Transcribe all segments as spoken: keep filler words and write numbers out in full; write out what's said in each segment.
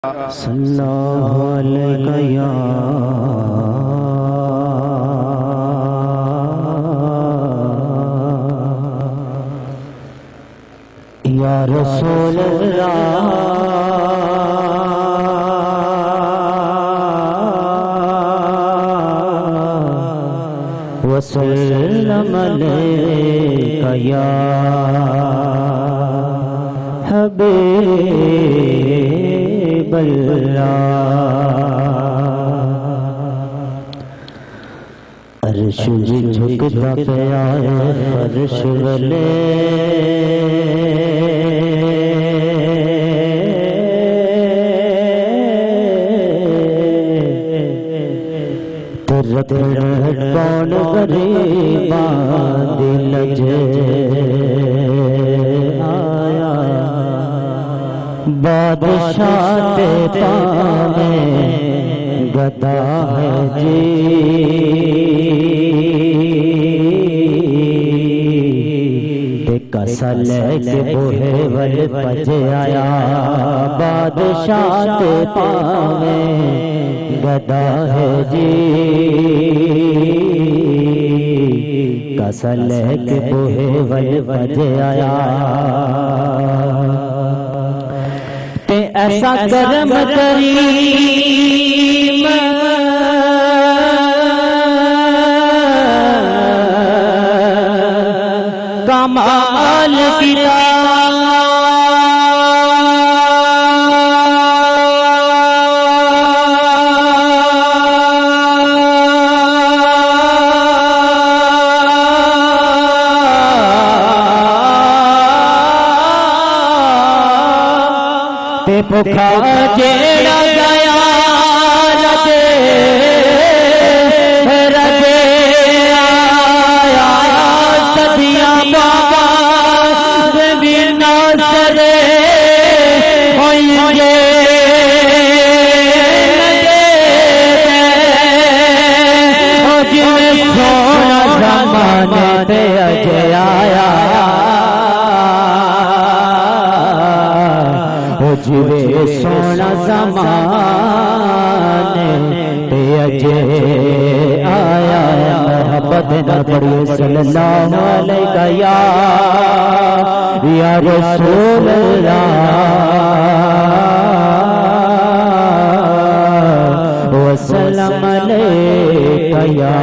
صلی اللہ علیہ یا یا رسول اللہ وسلم علیک یا حبیب اللہ عرش جھکتا پیا فرش والے تیرت کون غریباں دل جے آیا بادشاہ تے پاویں گدا ہے جی تے کسا لے کے بوہے ول پج آیا بادشاہ تے پاویں گدا ہے جی کسا لے کے بوہے ول پج آیا تے ایسا کرم کریم کمال کیا بھوکا جیڑا گیا رجے رجے آیا صدیاں بعد بنا سرے ہوئیں گے جن سونا زمانے تے اجے آیا جوے سونا زمانے تے اجے آیا محبت نہ پڑھیے صلی اللہ علیہ یا یا رسول اللہ وسلم علیہ یا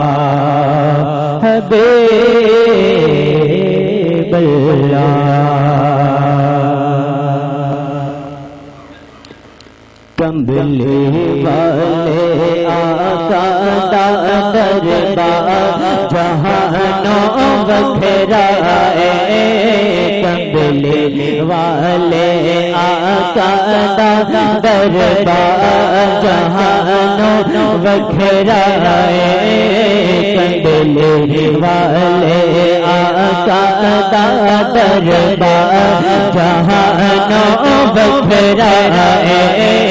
حبیب اللہ کمبلی والے آقا دا دربار جہانوں بکھرا ہے کمبلی والے آقا دا دربار جہانوں بکھرا ہے کمبلی والے آقا دا دربار جہانوں بکھرا ہے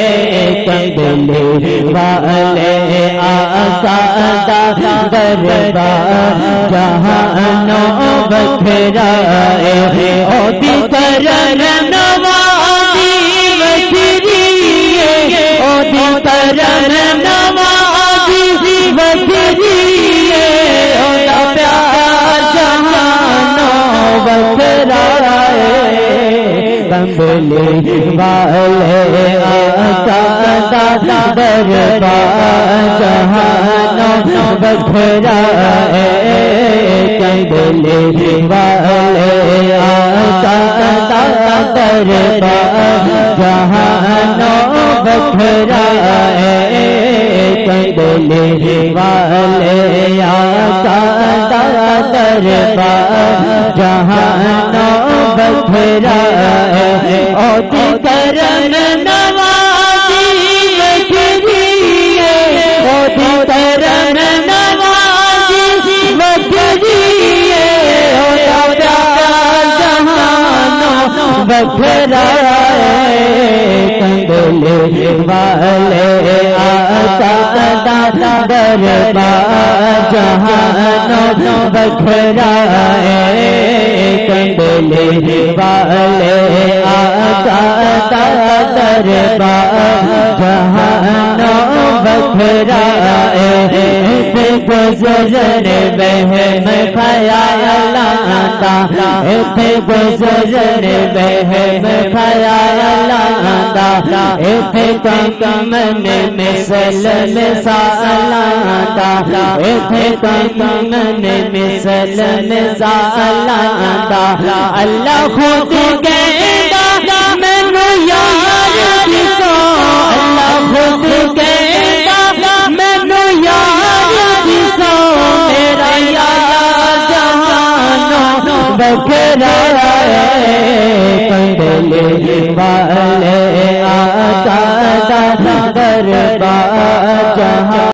کمبلی والے آقا دا دربار جہانوں بکھرا ہے او دی کرن نوازی وکری او دی کرن نوازی وکری او دا پیار جہانوں بکھرا ہے کمبلی والے آقا دا دربار جہانوں بکھرا ہے کمبلی والے آقا دا دربار جہانوں بکھرا ہے کمبلی والے آقا دا دربار جہانوں بکھرا ہے او دی کرن نوازی وکری او دی کرن نوازی وکری او دا پیار جہانوں بکھرا ہے کمبلی والے آقا دا دربار جہانوں بکھرائے کمبلے والے آقا کا دربار جہانوں بکھرائے گزر بہم خیال آتا اتھے گزر بہم خیال آتا اتھے کمن مثل مثال آتا اتھے کمن مثل مثال آتا اللہ خود کہتا مینو یار کسو اللہ خود کہتا مینو یار کسو میرا یار جہانوں بکھرائے کمبلے والے آقا کا دربار